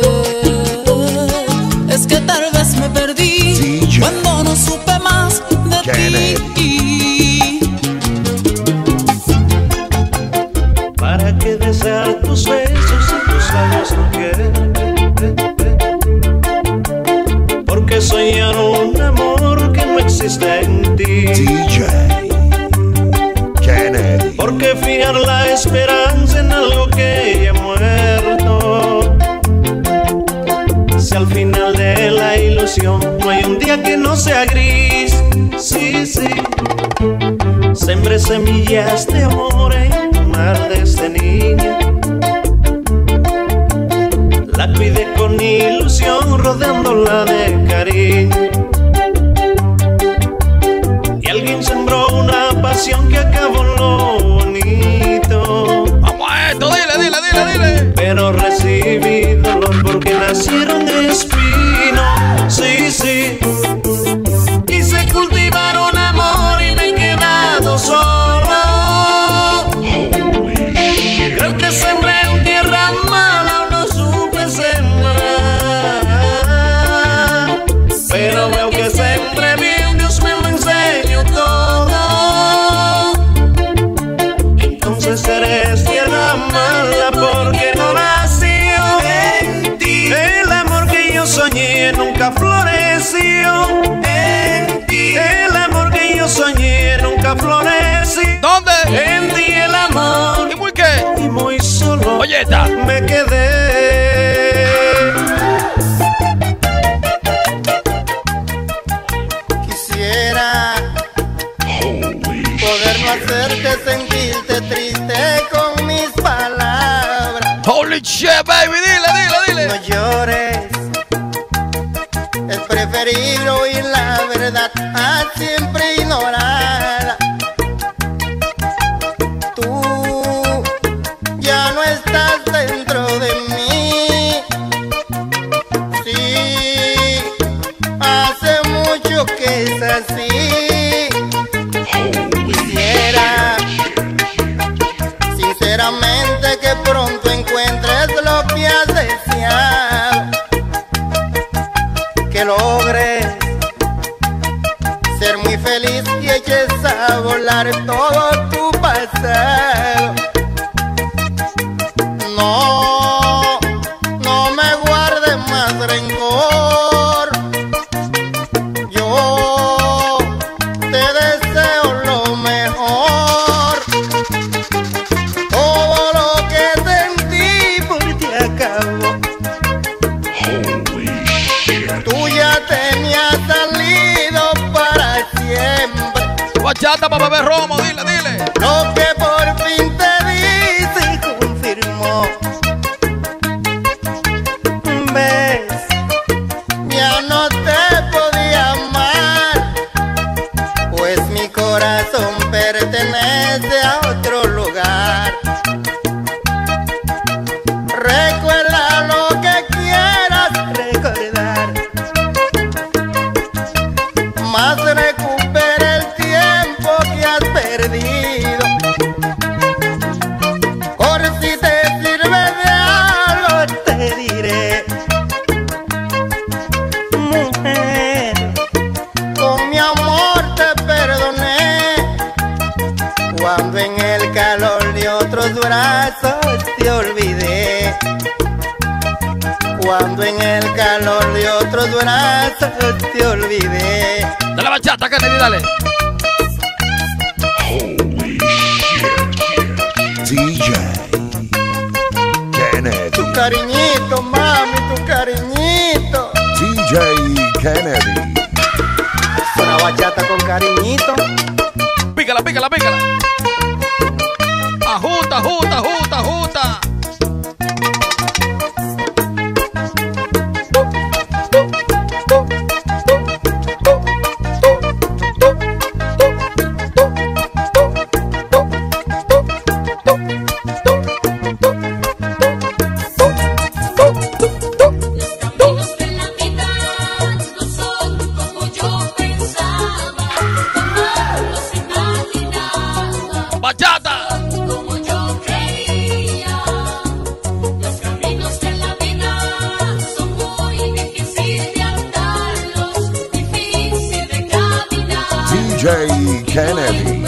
Speaker 5: Es que tal vez me perdí
Speaker 2: D J
Speaker 5: cuando no supe más de
Speaker 2: Kennedy.
Speaker 5: ti.
Speaker 8: ¿Para qué desear tus besos y tus labios no quieren? Porque soñar un amor que no existe en ti.
Speaker 2: D J Kennedy.
Speaker 8: Porque fijar la esperanza en algo que ya ha muerto. Si al final de la ilusión no hay un día que no sea gris. Sí, sí. Sembré semillas de amor en tu mar desde niña. La cuidé con ilusión rodeándola de cariño. Y alguien sembró una pasión que acabó lo bonito.
Speaker 1: Vamos a esto, dile, dile, dile, dile.
Speaker 8: Pero recibí dolor porque nacieron espinos. Sí, sí. Quise cultivar un amor y me he quedado solo. Creo que sembré en tierra mala o no supe sembrar. Pero veo que sembré bien, Dios me lo enseñó todo. Entonces eres tierra mala porque no nació en ti. El amor que yo soñé nunca floreció en ti. El amor que yo soñé nunca floreció.
Speaker 1: ¿Dónde?
Speaker 8: En ti el amor.
Speaker 1: ¿Y muy qué?
Speaker 8: Y muy solo
Speaker 1: Oye, esta.
Speaker 8: me quedé.
Speaker 9: Quisiera poder no hacerte sentirte triste con mis palabras.
Speaker 1: Holy shit, baby, dile, dile,
Speaker 9: No
Speaker 1: dile.
Speaker 9: llores, es preferible oír la verdad a siempre ignorarla. Tú ya no estás dentro de mí. Sí, hace mucho que es así. Quisiera sinceramente que pronto encuentres lo
Speaker 1: bachata para beber romo, dile, dile.
Speaker 9: Lo que por fin te dice y confirmó. Ves, ya no te podía amar, pues mi corazón pertenece a otro lugar. Recuerda lo que quieras recordar, más recupera el tiempo que has perdido. Por si te sirve de algo te diré, mujer, con mi amor te perdoné, cuando en el calor de otros brazos te olvidé, cuando en el calor de otros brazos te olvidé.
Speaker 1: De la bachata, Kennedy, dale.
Speaker 2: Holy shit. D J Kennedy.
Speaker 9: Tu cariñito, mami, tu cariñito.
Speaker 2: D J Kennedy.
Speaker 9: Una bachata con cariñito.
Speaker 1: Pícala, pícala, pícala. Ajusta, ajusta, ajusta, ajusta.
Speaker 2: D J Kennedy.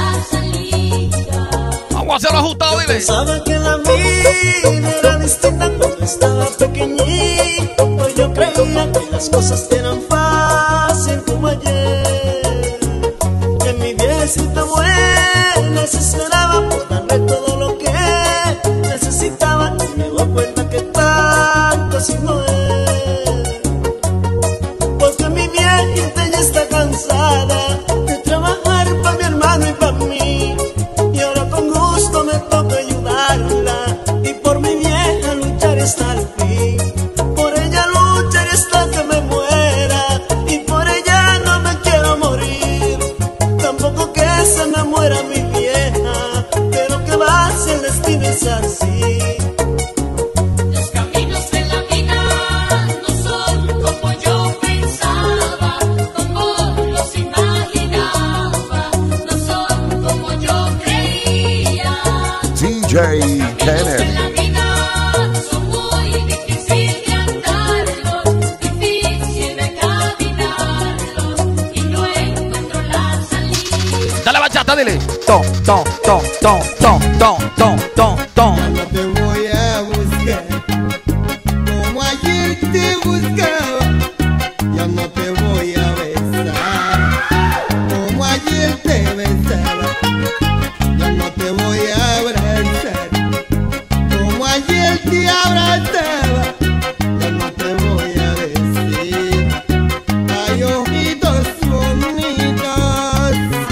Speaker 1: Vamos a hacerlo ajustado, dile.
Speaker 5: Pensaba que la vida era distinta cuando estaba pequeñito. Yo creía que las cosas eran fácil como ayer, que mi viejecita buena se esperaba por darle todo lo que necesitaba, y me doy cuenta que tanto así no es, porque mi viejita ya está cansada de trabajar para mi hermano y para mí, y ahora con gusto me toca ayudarla y por mi vieja luchar hasta el fin. Por ella lucharé hasta que me muera y por ella no me quiero morir, tampoco que se me muera mi vieja, pero que va si el destino es así.
Speaker 7: Los caminos de la vida no son como yo pensaba, como los imaginaba, no son como yo creía.
Speaker 2: D J Kennedy.
Speaker 7: La vida son muy difícil de andarlos, difícil de caminarlos, y no encuentro la salida.
Speaker 1: Dale bachata, dile. Ton, ton, ton, ton, ton, ton, ton, ton, ton.
Speaker 9: No te voy a buscar como ayer te buscaba, ya no te voy a besar como ayer te besaba, ya no te voy a abrazar como ayer te abrazaba, ya no te voy a decir ay ojitos bonitos.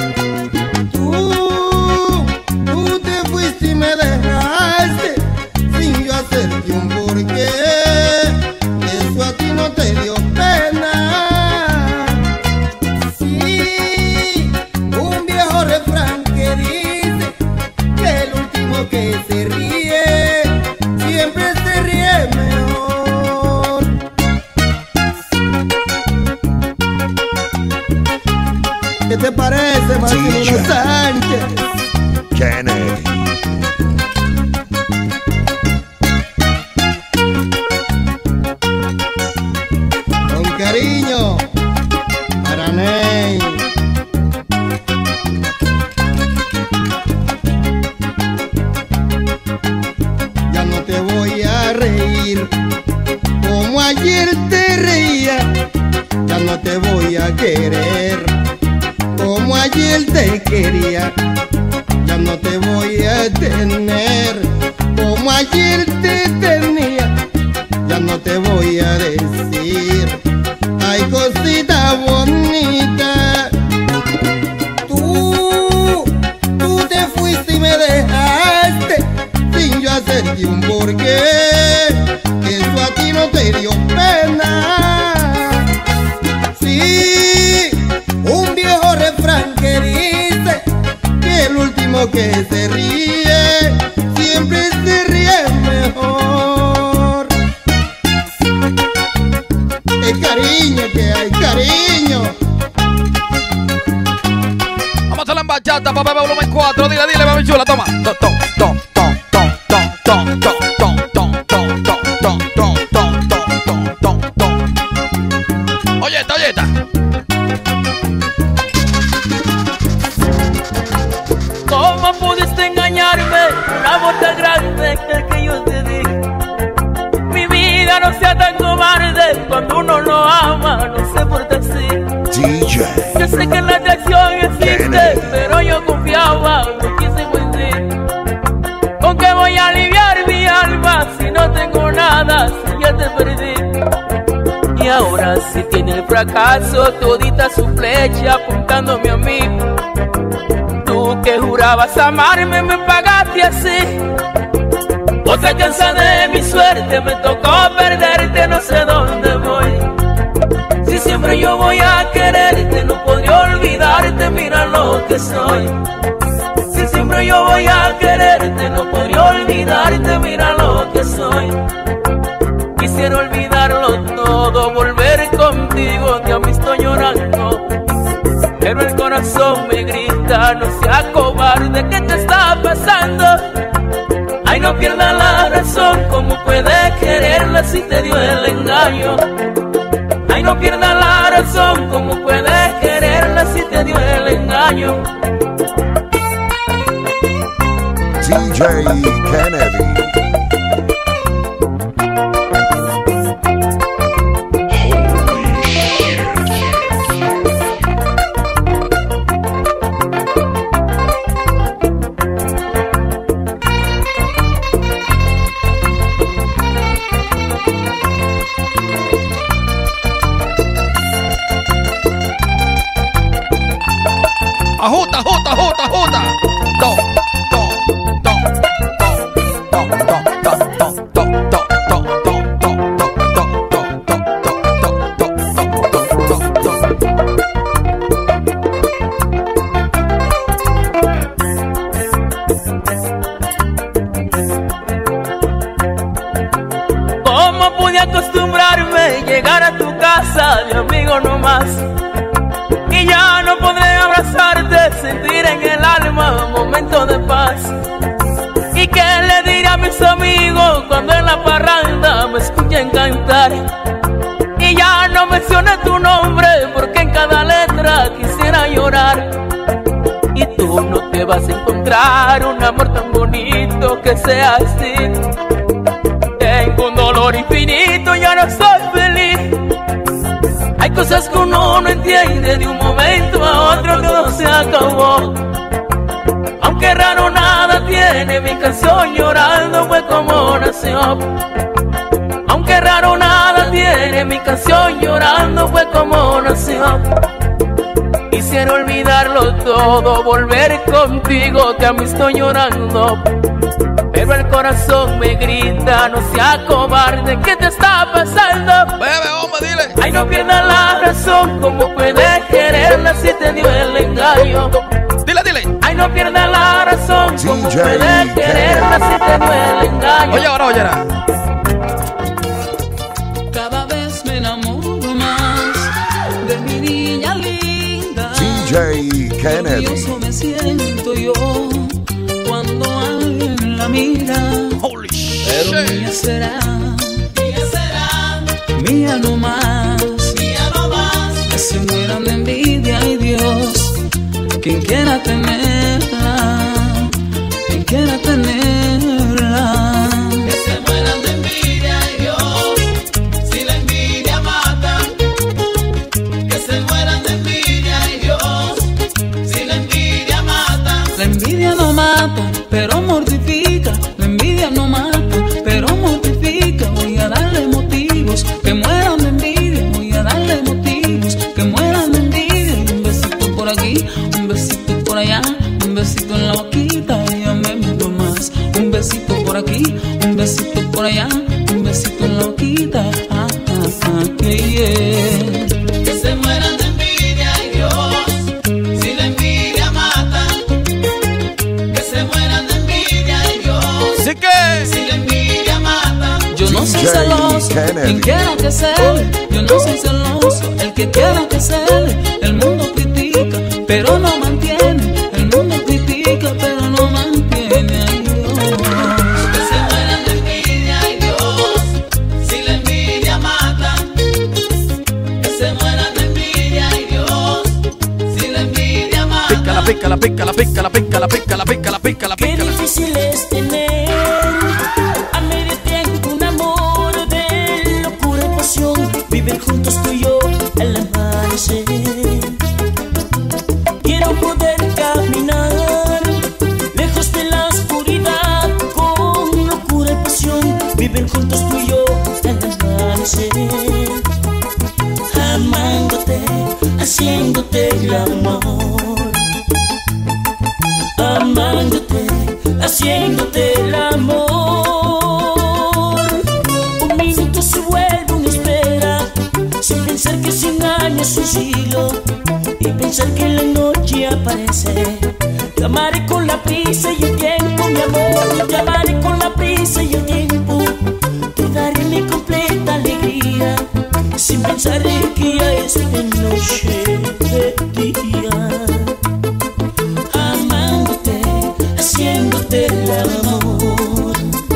Speaker 9: Tú, tú te fuiste y me dejaste sin yo hacerte un porqué, eso a ti no te dio pena. Sí, un viejo refrán que dice que el último que se ríe siempre se ríe mejor. ¿Qué te parece, Máximo
Speaker 2: D J
Speaker 9: Sánchez?
Speaker 2: Kennedy.
Speaker 9: Con cariño, para Ney. Ya no te voy a reír como ayer te reía, ya no te voy a querer como ayer te quería, ya no te voy a tener como ayer te tenía, ya no te voy a decir ay cosita bonita. Tú,
Speaker 10: un porqué, eso a ti no te dio pena. Sí, un viejo refrán que dice que el último que se ríe siempre se ríe mejor. El cariño que hay, cariño.
Speaker 1: Vamos a la bachata, papá, volumen cuatro. Dile, dile, mami chula, toma. Tom, tom, tom, tom, tom, tom, tom, tom, tom, tom, tom, tom, tom, tom, tom, tom, tom. Oye esta, oye esta.
Speaker 3: ¿Cómo pudiste engañarme? Un amor tan grande que el que yo te di. Mi vida no sea tan cobarde. Cuando uno lo ama, no se porta así.
Speaker 2: D J.
Speaker 3: Yo sé que la atracción existe, pero yo confiaba muchísimo en ti. ¿Con qué voy a aliviar mi alma si no tengo nada, si ya te perdí? Y ahora si tiene el fracaso todita su flecha apuntándome a mí. Tú que jurabas amarme me pagaste así. Otra cansa de mi suerte, me tocó perderte, no sé dónde voy. Si siempre yo voy a quererte, no podría olvidarte, mira lo que soy. Si siempre yo voy a quererte, no podría olvidarte, mira lo que soy. Quisiera olvidarlo todo, volver contigo, que a mí estoy llorando. Pero el corazón me grita, no seas cobarde, ¿qué te está pasando? Ay, no pierdas la razón, ¿cómo puedes quererla si te dio el engaño? Ay, no pierdas la razón, ¿cómo puedes quererla si te dio el engaño?
Speaker 2: D J Kennedy.
Speaker 1: Ajusta, ajusta, ajusta, ajusta. Tom, tom, tom, tom, tom, tom, tom, tom, tom, tom, tom, tom, tom, tom,
Speaker 3: ¿Cómo pude acostumbrarme llegar a tu casa de amigo nomás? Y ya no podré abrazarte, sentir en el alma un momento de paz. ¿Y qué le diré a mis amigos cuando en la parranda me escuchen cantar? Y ya no mencioné tu nombre porque en cada letra quisiera llorar. Y tú no te vas a encontrar un amor tan bonito que sea así. Tengo un dolor infinito, ya no soy feliz. Hay cosas que uno no entiende, de un momento a otro todo se acabó. Aunque raro nada tiene, mi canción llorando fue como nació. Aunque raro nada tiene, mi canción llorando fue como nació. Quisiera olvidarlo todo, volver contigo, que a mí estoy llorando. Pero el corazón me grita, no seas cobarde, ¿qué te está pasando?
Speaker 1: Bebe, hombre, dile.
Speaker 3: Ay, no pierdas la razón, ¿cómo puedes quererla si te dio el engaño?
Speaker 1: Dile, dile.
Speaker 3: Ay, no pierdas la razón, ¿cómo
Speaker 2: D J
Speaker 3: puedes quererla si te dio el engaño?
Speaker 1: Oye, ahora, oye, ahora.
Speaker 3: Cada vez me enamoro más de mi niña linda.
Speaker 2: D J Kennedy.
Speaker 3: Orgulloso me siento yo cuando alguien la mira.
Speaker 1: Holy
Speaker 3: Pero
Speaker 1: shit.
Speaker 3: mía será, mía será, mía no más, mía no más. Que se mueran de envidia, ay Dios, quien quiera tenerla, quien quiera tenerla. Que se mueran de envidia, ay Dios, si la envidia mata. Que se mueran de envidia, ay Dios, si la envidia mata. La envidia no mata, pero mortifica. La envidia no mata, pero mortifica. Voy a darle motivos que mueran de envidia. Voy a darle motivos que mueran de envidia. Un besito por aquí, un besito por allá, un besito en la boquita y ya me meto más. por allá, un besito en la boquita. Ah, ah, ah, yeah, yeah.
Speaker 11: Que se mueran de envidia, ay Dios, si la envidia mata. Que se mueran de envidia, ay Dios,
Speaker 1: ¿sí que?
Speaker 11: si la envidia mata.
Speaker 3: Yo no soy celoso, quien quiera que sea. Yo no soy celoso, el que quiera que sea. El mundo critica, pero no mantiene. El mundo critica, pero no mantiene. Ay Dios.
Speaker 11: Que se mueran de envidia, ay Dios, si la envidia mata. Que se mueran de envidia, ay Dios, si la envidia mata.
Speaker 1: Pícala, pícala, pícala, pícala, pícala, pícala, pícala, pícala,
Speaker 5: Qué
Speaker 1: pícala.
Speaker 5: difícil es tener a medio tiempo un amor de locura y pasión. Vivir juntos tú y yo al amanecer. Quiero poder caminar lejos de la oscuridad con locura y pasión. Vivir juntos tú y yo al amanecer. Amándote, haciéndote el amor. Amándote, haciéndote el amor. Un minuto se vuelve una espera, sin pensar que cien años es un siglo, y pensar que la noche aparece. Te amaré con la prisa y el tiempo, mi amor. Te amaré con la prisa y el tiempo. Te daré mi completa alegría, sin pensar que ya es de noche de día. Amándote, haciéndote el amor.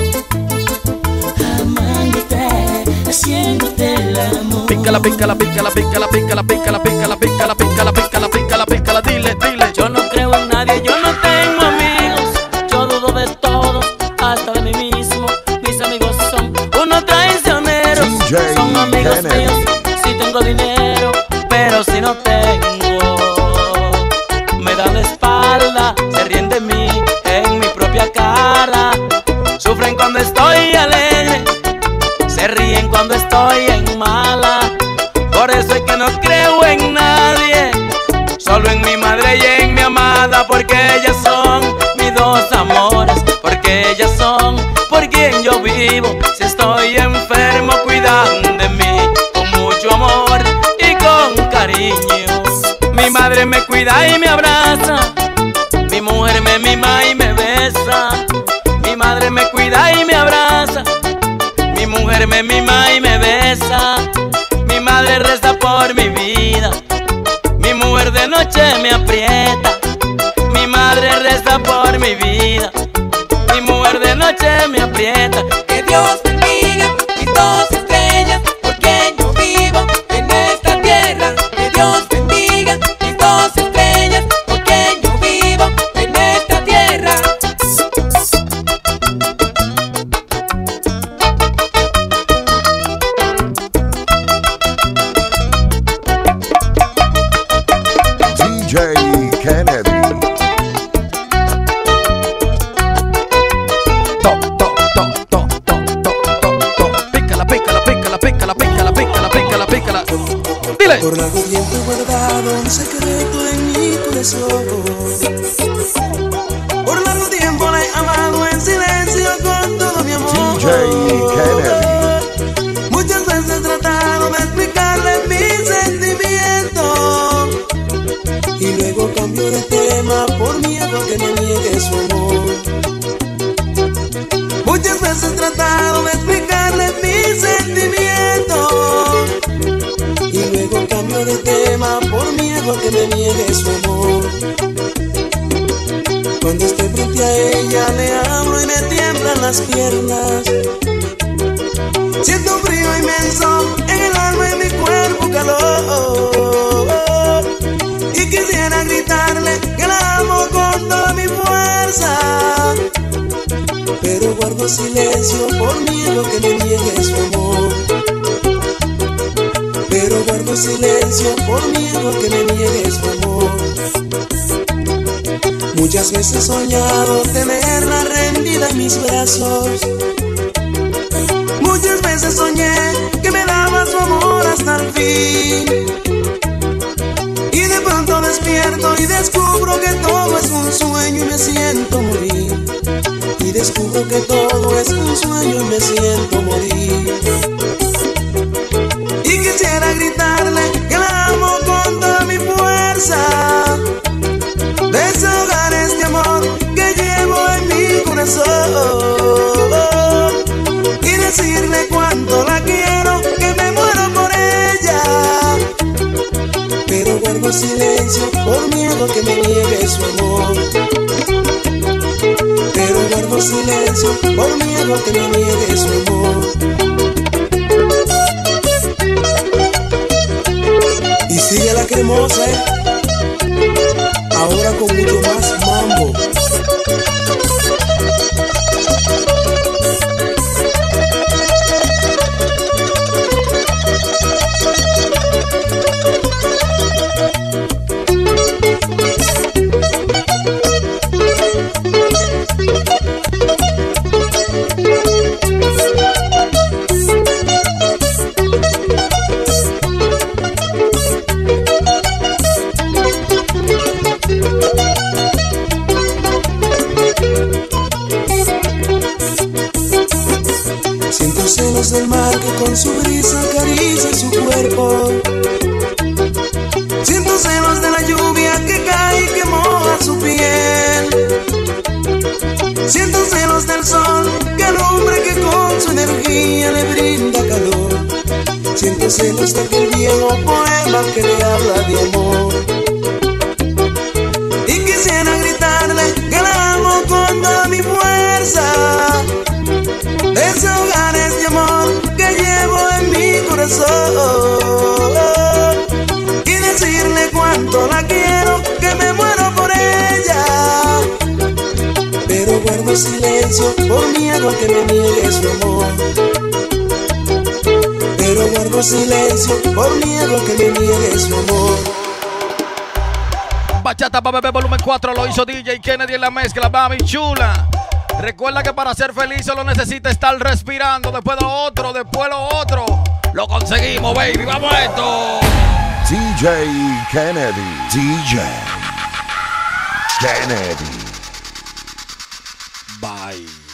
Speaker 5: Amándote, haciéndote el amor.
Speaker 1: Pícala, pícala, pícala, pícala, pícala, pícala, pícala, pícala, pícala, pícala, pícala, pícala, dile, dile.
Speaker 3: Yo no creo en nadie, yo no tengo amigos. Yo dudo de todos, hasta de mí mismo. Mis amigos son unos traicioneros.
Speaker 2: D J
Speaker 3: Son amigos
Speaker 2: Kennedy.
Speaker 3: míos si tengo dinero, pero si no tengo, me dan la espalda, se ríen de mí en mi propia cara. Sufren cuando estoy alegre, se ríen cuando estoy en mala. Por eso es que no creo en nadie, solo en mi madre y en mi amada. Porque ellas son mis dos amores, porque ellas son por quien yo vivo. Si estoy enfermo cuidan de mí con mucho amor y con cariño. Mi madre me cuida y me abraza, mi mujer me mima y me besa. Mi madre me cuida y me abraza, mi mujer me mima y me besa. Mi madre reza por mi vida, mi mujer de noche me aprieta. Mi madre reza por mi vida, mi mujer de noche me aprieta.
Speaker 11: Que Dios bendiga mis dos estrellas, porque yo vivo en esta tierra. Que Dios bendiga mis dos estrellas, porque yo vivo en esta tierra.
Speaker 2: D J Kennedy.
Speaker 1: To, to, to, to, to, to, to, to. Pícala, pícala, pícala, pícala, pícala, pícala, pícala, pícala. Dile.
Speaker 6: Por largo tiempo he guardado un secreto en mi corazón. Por largo tiempo la he amado en silencio con todo mi amor.
Speaker 2: D J Kennedy.
Speaker 6: Muchas veces he tratado de explicarle mis sentimientos, y luego cambio de tema por miedo a que me niegue su amor. Muchas veces he tratado de explicarle mis sentimientos, y luego cambio de tema por miedo a que me niegue su amor. Cuando estoy frente a ella le hablo y me tiemblan las piernas. Siento un frío inmenso en el alma y en mi cuerpo calor, y quisiera gritarle que la amo con toda mi fuerza, pero guardo silencio por miedo que me niegue su amor. Pero guardo silencio por miedo que me niegue su amor. Muchas veces he soñado tenerla rendida en mis brazos. Muchas veces soñé que me daba su amor hasta el fin, y de pronto despierto y descubro que todo es un sueño y me siento morir. Y
Speaker 12: descubro que todo es un sueño y me siento morir. Y quisiera gritarle que la amo con toda mi fuerza, desahogar este amor que llevo en mi corazón y decirle cuánto la quiero, que me muero por ella. Pero guardo silencio por miedo que me niegue su amor. Pero guardo silencio por miedo que me niegue su amor. Y sigue la cremosa, ¿eh? Ahora con mucho más mambo. Siento celos del mar que con su brisa acaricia su cuerpo. Siento celos de la lluvia que cae y que moja su piel. Siento celos del sol que alumbra, que con su energía le brinda calor. Siento celos de aquel viejo poema que le habla de amor. Y quisiera gritarle que la amo con toda mi fuerza, desahogar este amor que llevo en mi corazón y decirle cuánto la quiero, que me muero por ella. Pero guardo silencio por miedo a que me niegue su amor. Pero guardo silencio por miedo a que me niegue su amor.
Speaker 1: Bachata pa' bebé volumen cuatro lo hizo D J Kennedy en la mezcla, mami chula. Recuerda que para ser feliz solo necesita estar respirando. Después lo otro, después lo otro. Lo conseguimos, baby. Vamos a esto.
Speaker 2: D J Kennedy. D J Kennedy.
Speaker 1: Bye.